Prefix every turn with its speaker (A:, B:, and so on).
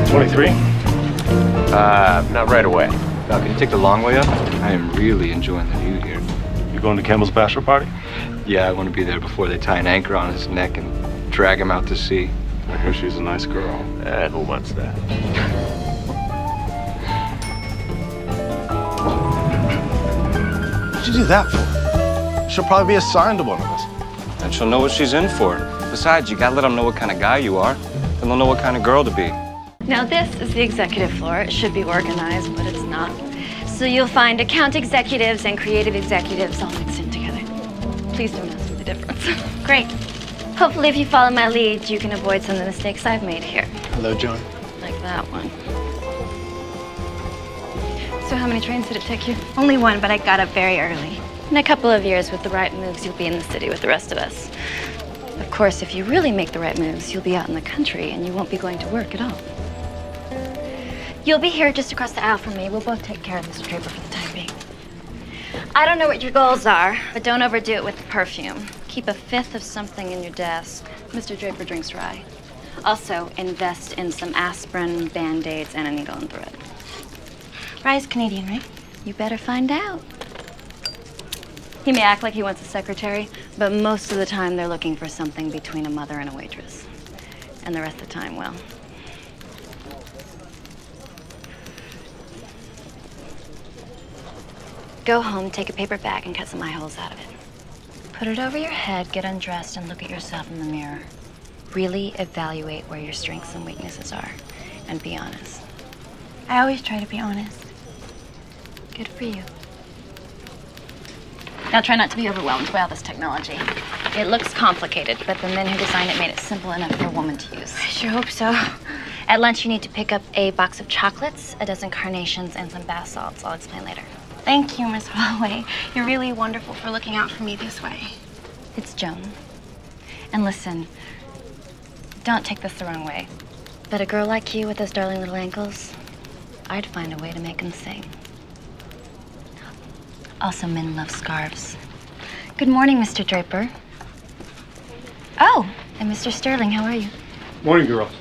A: 23?
B: Not right away.
C: Now, can you take the long way up? I am really enjoying the view here.
A: You going to Campbell's bachelor party?
C: Yeah, I want to be there before they tie an anchor on his neck and drag him out to sea.
A: I hear she's a nice girl.
B: And who wants that?
D: What'd you do that for? She'll probably be assigned to one of us.
C: And she'll know what she's in for. Besides, you gotta let them know what kind of guy you are. Then they'll know what kind of girl to be.
E: Now this is the executive floor. It should be organized, but it's not. So you'll find account executives and creative executives all mixed in together. Please don't ask me the difference. Great. Hopefully if you follow my lead, you can avoid some of the mistakes I've made here.
D: Hello, John.
E: Like that one. So how many trains did it take you?
F: Only one, but I got up very early.
E: In a couple of years, with the right moves, you'll be in the city with the rest of us. Of course, if you really make the right moves, you'll be out in the country and you won't be going to work at all. You'll be here just across the aisle from me. We'll both take care of Mr. Draper for the time being. I don't know what your goals are, but don't overdo it with the perfume. Keep a fifth of something in your desk. Mr. Draper drinks rye. Also, invest in some aspirin, Band-Aids, and a needle and thread.
F: Rye's Canadian, right?
E: You better find out. He may act like he wants a secretary, but most of the time they're looking for something between a mother and a waitress. And the rest of the time, well. Go home, take a paper bag, and cut some eye holes out of it. Put it over your head, get undressed, and look at yourself in the mirror. Really evaluate where your strengths and weaknesses are, and be honest.
F: I always try to be honest.
E: Good for you. Now try not to be overwhelmed by all this technology. It looks complicated, but the men who designed it made it simple enough for a woman to use.
F: I sure hope so.
E: At lunch, you need to pick up a box of chocolates, a dozen carnations, and some bath salts. I'll explain later.
F: Thank you, Miss Holloway. You're really wonderful for looking out for me this way.
E: It's Joan. And listen, don't take this the wrong way, but a girl like you with those darling little ankles, I'd find a way to make them sing. Also, men love scarves. Good morning, Mr. Draper. Oh, and Mr. Sterling, how are you?
A: Morning, girls.